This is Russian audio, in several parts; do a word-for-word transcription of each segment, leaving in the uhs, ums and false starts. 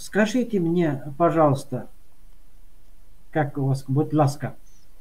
скажите мне, пожалуйста, как у вас, будь ласка,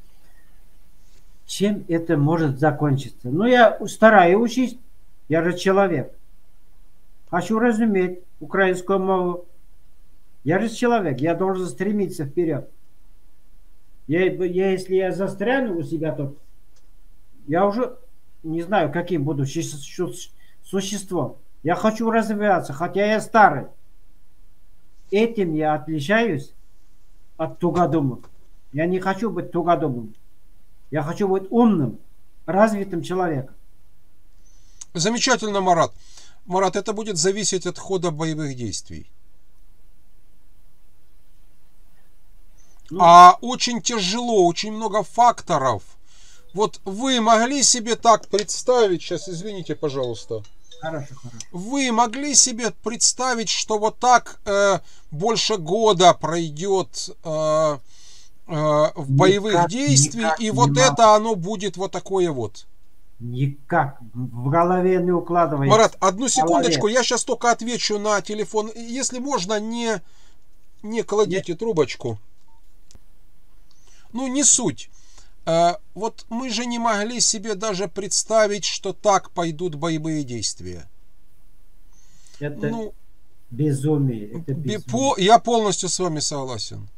чем это может закончиться? Ну, я стараюсь учить, я же человек. Хочу разуметь украинскую мову. Я же человек, я должен стремиться вперед. Я, я, если я застряну у себя тут, я уже не знаю, каким буду существом. Я хочу развиваться, хотя я старый. Этим я отличаюсь от тугодумов. Я не хочу быть тугодумом. Я хочу быть умным, развитым человеком. Замечательно, Марат. Марат, это будет зависеть от хода боевых действий. Ну, а очень тяжело, очень много факторов. Вот вы могли себе так представить, сейчас извините, пожалуйста. Хорошо, хорошо. Вы могли себе представить, что вот так э, больше года пройдет э, э, в боевых никак, действиях, никак и вот могу. это оно будет вот такое вот? Никак. В голове не укладывается. Марат, одну секундочку, я сейчас только отвечу на телефон. Если можно, не, не кладите Нет. трубочку. Ну, не суть. Вот мы же не могли себе даже представить, что так пойдут боевые действия. Это ну, безумие. Это безумие. По, я полностью с вами согласен.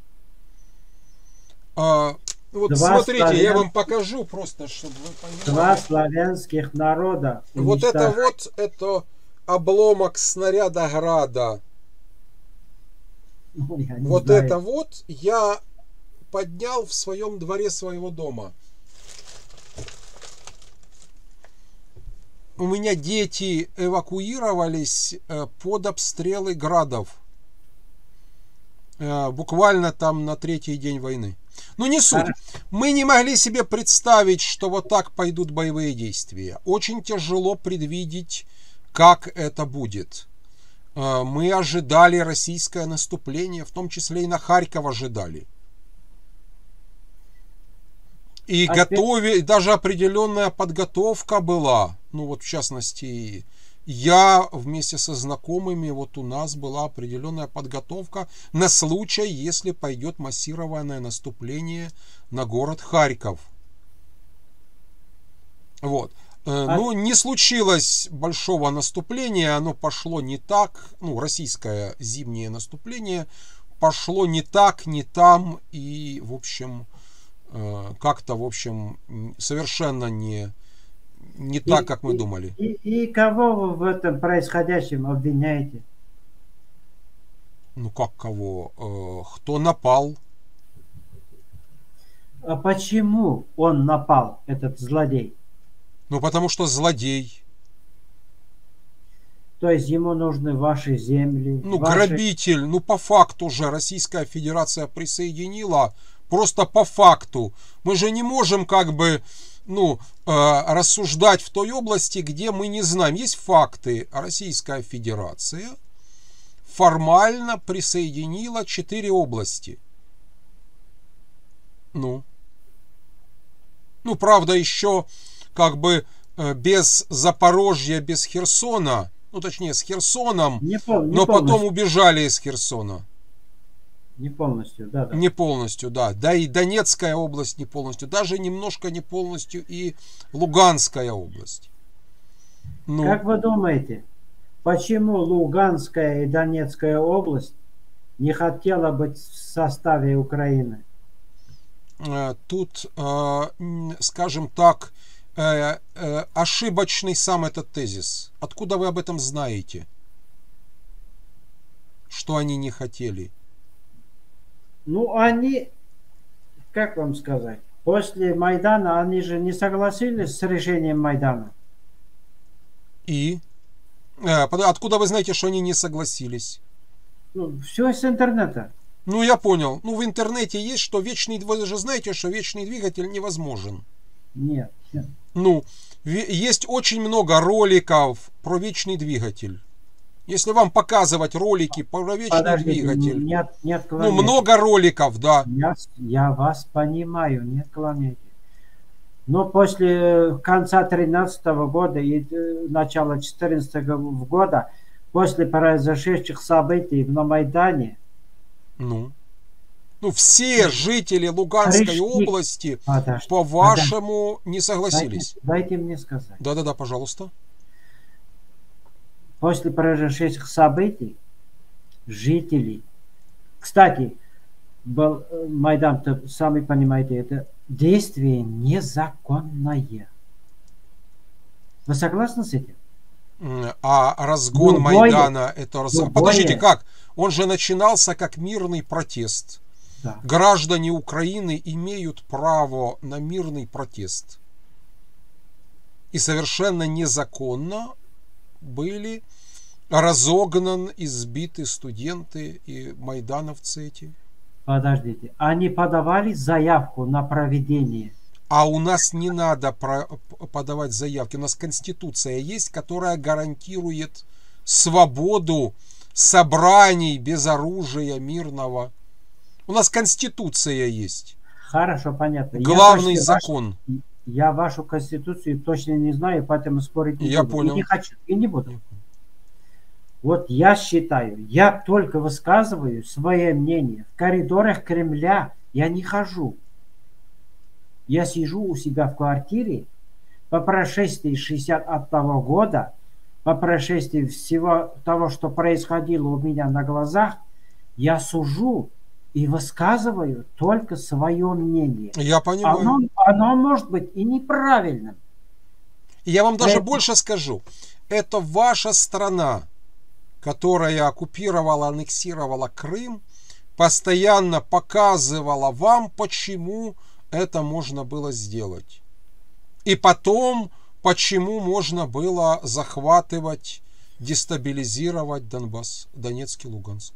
А, вот Два смотрите, славян... я вам покажу просто, чтобы вы понимали. Два славянских народа. Вот это вот, это обломок снаряда Града. Ну, вот знаю. это вот я поднял в своем дворе своего дома. У меня дети эвакуировались под обстрелы градов. Буквально там на третий день войны. Но не суть. Мы не могли себе представить, что вот так пойдут боевые действия. Очень тяжело предвидеть, как это будет. Мы ожидали российское наступление, в том числе и на Харьков ожидали. И а готове, теперь... даже определенная подготовка была. Ну вот в частности, я вместе со знакомыми, вот у нас была определенная подготовка на случай, если пойдет массированное наступление на город Харьков. Вот. А... Ну, не случилось большого наступления, оно пошло не так. Ну, российское зимнее наступление пошло не так, не там. И, в общем... как-то, в общем, совершенно не, не и, так, как мы и, думали. И, и кого вы в этом происходящем обвиняете? Ну, как кого? Кто напал? А почему он напал, этот злодей? Ну, потому что злодей. То есть ему нужны ваши земли? Ну, ваши... грабитель. Ну, по факту же Российская Федерация присоединила. Просто по факту. Мы же не можем как бы ну, э, рассуждать в той области, где мы не знаем. Есть факты. Российская Федерация формально присоединила четыре области. Ну. Ну, правда, еще как бы э, без Запорожья, без Херсона. Ну, точнее, с Херсоном. Не пол, не но полностью. Потом убежали из Херсона. Не полностью, да, да. Не полностью, да. Да и Донецкая область не полностью. Даже немножко не полностью и Луганская область. Ну. Как вы думаете, почему Луганская и Донецкая область не хотела быть в составе Украины? Тут, скажем так, ошибочный сам этот тезис. Откуда вы об этом знаете? Что они не хотели? Ну, они, как вам сказать, после Майдана они же не согласились с решением Майдана. И? Откуда вы знаете, что они не согласились? Ну, все с интернета. Ну, я понял. Ну, в интернете есть, что вечный... Вы же знаете, что вечный двигатель невозможен. Нет. нет. Ну, есть очень много роликов про вечный двигатель. Если вам показывать ролики про вечный Подождите, двигатель. Нет, нет, ну, много роликов, да. Я, я вас понимаю, не отклоняйте. Но после конца тринадцатого года и начала четырнадцатого года после произошедших событий на Майдане, Ну, ну все жители Луганской пришли... области, Подожди, по-вашему, не подожди. согласились. Дайте, дайте мне сказать. Да-да-да, пожалуйста. После произошедших событий жители... Кстати, был Майдан, сами понимаете, это действие незаконное. Вы согласны с этим? А разгон Любое, Майдана, это раз... любое. Подождите, как? Он же начинался как мирный протест. Да. Граждане Украины имеют право на мирный протест. И совершенно незаконно были разогнаны, избиты студенты и майдановцы эти. Подождите, они подавали заявку на проведение? А у нас не надо про- подавать заявки. У нас Конституция есть, которая гарантирует свободу собраний без оружия мирного. У нас Конституция есть. Хорошо, понятно. Главный я закон. Ваш, я вашу Конституцию точно не знаю, поэтому спорить не Я буду. понял. И не хочу, и не буду. Вот я считаю, я только высказываю свое мнение. В коридорах Кремля я не хожу. Я сижу у себя в квартире. По прошествии шестьдесят одного года, по прошествии всего того, что происходило у меня на глазах, я сужу и высказываю только свое мнение. Я понимаю. Оно, оно может быть и неправильным. Я вам даже Поэтому... больше скажу. Это ваша страна, которая оккупировала, аннексировала Крым, постоянно показывала вам, почему это можно было сделать. И потом, почему можно было захватывать, дестабилизировать Донбасс, Донецк и Луганск.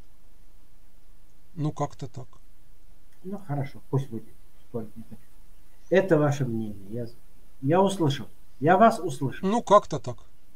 Ну, как-то так. Ну, хорошо, пусть будет. Это ваше мнение. Я, я услышал. Я вас услышал. Ну, как-то так.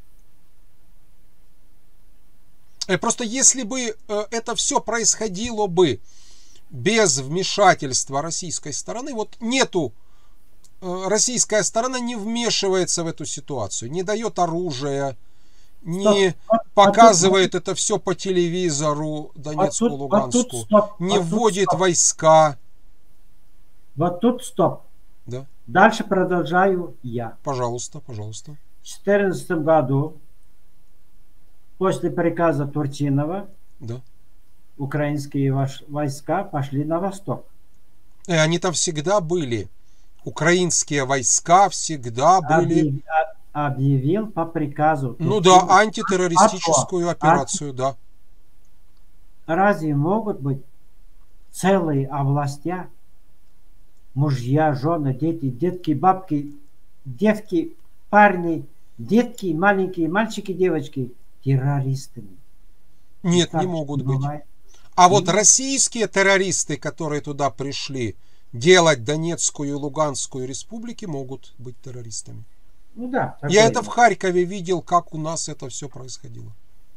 И просто если бы это все происходило бы без вмешательства российской стороны, вот нету, российская сторона не вмешивается в эту ситуацию, не дает оружия, не стоп. показывает а тут, это все по телевизору Донецку, а тут, Луганску, а тут, не а вводит стоп. войска. Вот тут стоп. Да. Дальше продолжаю я. Пожалуйста, пожалуйста. В две тысячи четырнадцатом году, после приказа Турчинова, да. украинские войска пошли на восток. И они там всегда были. Украинские войска всегда были... Объявил по приказу. Ну да, антитеррористическую операцию, да. Разве могут быть целые областя, мужья, жены, дети, детки, бабки, девки, парни, детки, маленькие, мальчики, девочки, террористами? Нет, не могут быть. А вот российские террористы, которые туда пришли делать Донецкую и Луганскую республики, могут быть террористами. Ну да. Я это в Харькове видел, как у нас это все происходило.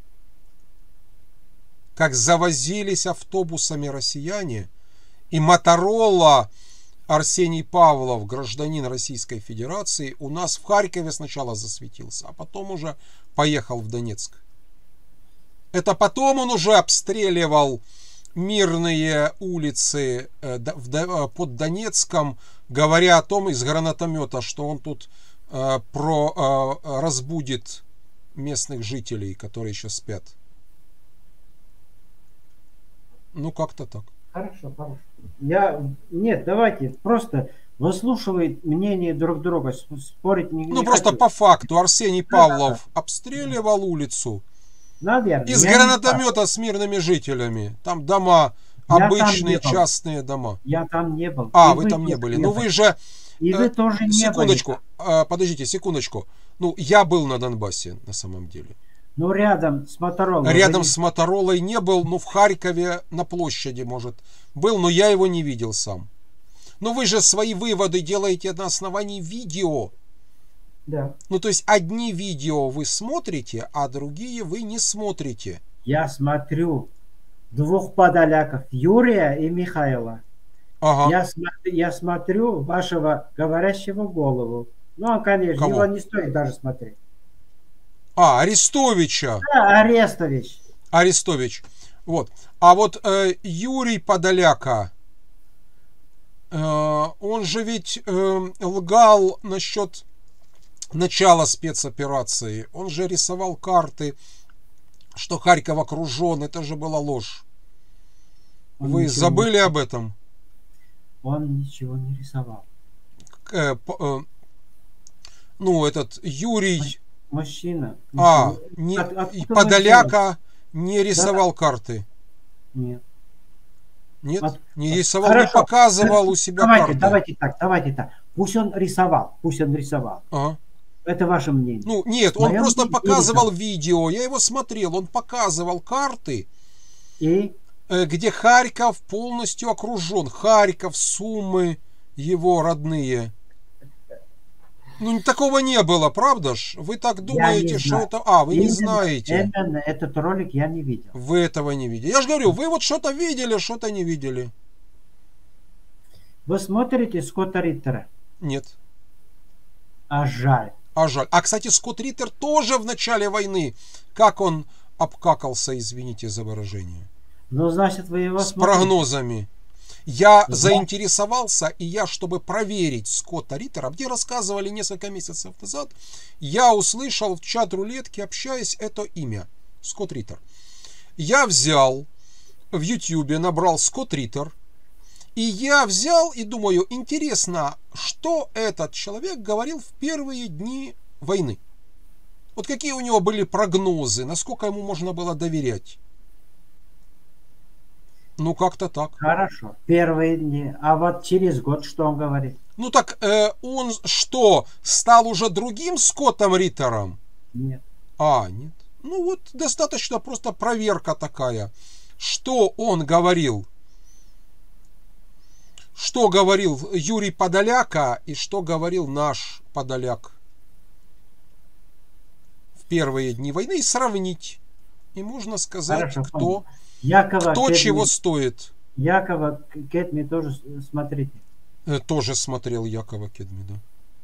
Как завозились автобусами россияне, и Моторола Арсений Павлов, гражданин Российской Федерации, у нас в Харькове сначала засветился, а потом уже поехал в Донецк. Это потом он уже обстреливал мирные улицы под Донецком, говоря о том из гранатомета, что он тут про разбудит местных жителей, которые еще спят. Ну, как-то так. Хорошо, хорошо. Я... Нет, давайте просто выслушивать мнение друг друга, спорить не Ну, не просто хочу. По факту Арсений Павлов да, обстреливал улицу. Наверное. Из гранатомета с мирными жителями. Там дома, я обычные частные дома. Я там не был. А, вы, вы там не были. Ну, вы же... И вы тоже не секундочку, были. Подождите, секундочку. Ну, я был на Донбассе, на самом деле. Ну, рядом с Моторолой. Рядом с Моторолой не был, но в Харькове на площади, может, был, но я его не видел сам. Но вы же свои выводы делаете на основании видео. Да. Ну, то есть, одни видео вы смотрите, а другие вы не смотрите. Я смотрю двух подоляков, Юрия и Михаила. Ага. Я, смотрю, я смотрю вашего говорящего голову. Ну, конечно, Кого? его не стоит даже смотреть. А, Арестовича. Да, Арестович. Арестович. Вот. А вот э, Юрий Подоляка, э, он же ведь э, лгал насчет начала спецоперации. Он же рисовал карты, что Харьков окружен. Это же была ложь. Он Вы ничего забыли не... об этом? Он ничего не рисовал. Э, э, ну, этот Юрий... Мужчина. А, Ничего. не, От- откуда вы Подоляка не рисовал Да. карты. Нет. Нет? От- Не от- рисовал, Хорошо. не показывал у себя давайте, карты. давайте так, давайте так. Пусть он рисовал, пусть он рисовал. Ага. Это ваше мнение. Ну, нет, он Моё просто мнение показывал рисовал. видео. Я его смотрел. Он показывал карты, И э, где Харьков полностью окружен. Харьков, Сумы, его родные. Ну, такого не было, правда ж? Вы так я не думаете, что знаю. это... А, вы не Именно- знаете. Именно этот ролик я не видел. Вы этого не видели. Я же говорю, вы вот что-то видели, что-то не видели. Вы смотрите Скотта Риттера? Нет. А жаль. А жаль. А, кстати, Скотт Риттер тоже в начале войны, как он обкакался, извините за выражение, Ну, значит, вы его с смотрите. прогнозами. Я Да. заинтересовался, и я, чтобы проверить Скотта Риттера, где рассказывали несколько месяцев назад, я услышал в чат-рулетке, общаясь, это имя. Скотт Риттер. Я взял в Ютьюбе, набрал Скотт Риттер, и я взял и думаю, интересно, что этот человек говорил в первые дни войны. Вот какие у него были прогнозы, насколько ему можно было доверять. Ну, как-то так. Хорошо. Первые дни. А вот через год что он говорит? Ну так э, он что, стал уже другим Скоттом Риттером? Нет. А, нет. Ну вот достаточно просто проверка такая. Что он говорил? Что говорил Юрий Подоляка и что говорил наш Подоляк в первые дни войны, и сравнить. И можно сказать, Хорошо, кто, понял. Якова кто Кедми- чего стоит. Якова Кедми тоже с- смотрите. Э, Тоже смотрел Якова Кедми, да.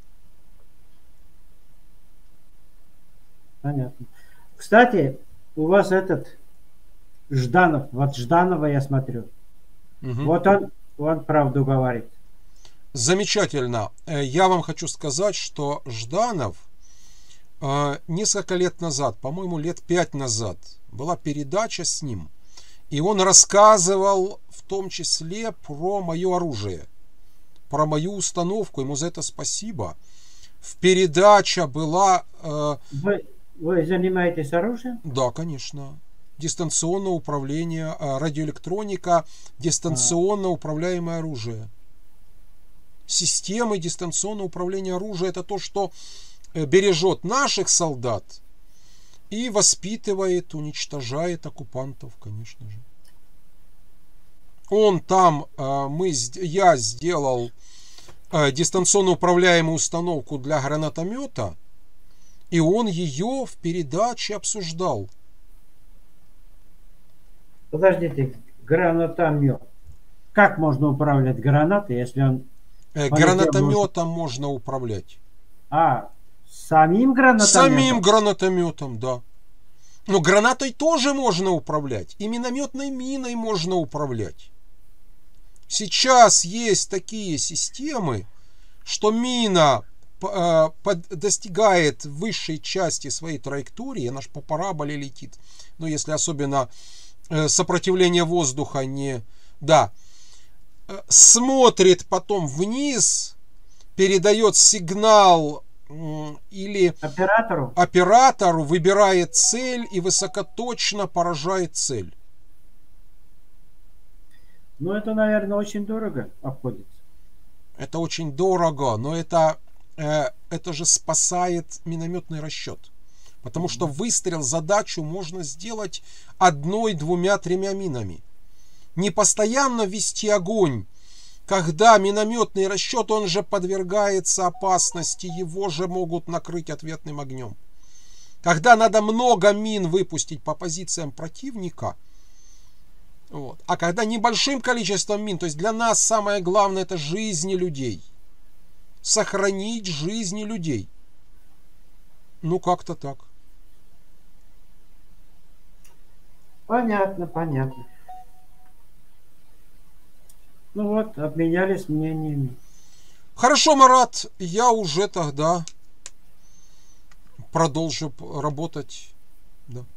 Понятно. Кстати, у вас этот Жданов, вот Жданова я смотрю. Мгм. Вот он, он правду говорит. Замечательно. Э, Я вам хочу сказать, что Жданов э, несколько лет назад, по-моему, лет пять назад, была передача с ним, и он рассказывал в том числе про мое оружие, про мою установку. Ему за это спасибо. В передаче была... э, Вы, вы занимаетесь оружием? Да, конечно. Дистанционное управление, э, радиоэлектроника, дистанционно управляемое оружие. Системы дистанционного управления оружием — это то, что э, бережет наших солдат и воспитывает, уничтожает оккупантов, конечно же. Он там, э, мы, сд- я сделал э, дистанционно управляемую установку для гранатомета, и он ее в передаче обсуждал. Подождите, гранатомет. Как можно управлять гранатой, если он... Э, Полетел Гранатометом можно управлять. А, самим гранатометом? Самим гранатометом, да. Но гранатой тоже можно управлять. И минометной миной можно управлять. Сейчас есть такие системы, что мина э, под, достигает высшей части своей траектории, она ж по параболе летит. Но если особенно э, сопротивление воздуха не... Да. Э, смотрит потом вниз, передает сигнал м, или Оператору? оператору, выбирает цель и высокоточно поражает цель. Ну, это, наверное, очень дорого обходится. Это очень дорого, но это, э, это же спасает минометный расчет. Потому что выстрел, задачу можно сделать одной, двумя, тремя минами. Не постоянно вести огонь, когда минометный расчет, он же подвергается опасности, его же могут накрыть ответным огнем. Когда надо много мин выпустить по позициям противника, вот. А когда небольшим количеством мин, то есть для нас самое главное — это жизни людей. Сохранить жизни людей. Ну, как-то так. Понятно, понятно. Ну вот, обменялись мнениями. Хорошо, Марат, я уже тогда продолжу работать. Да.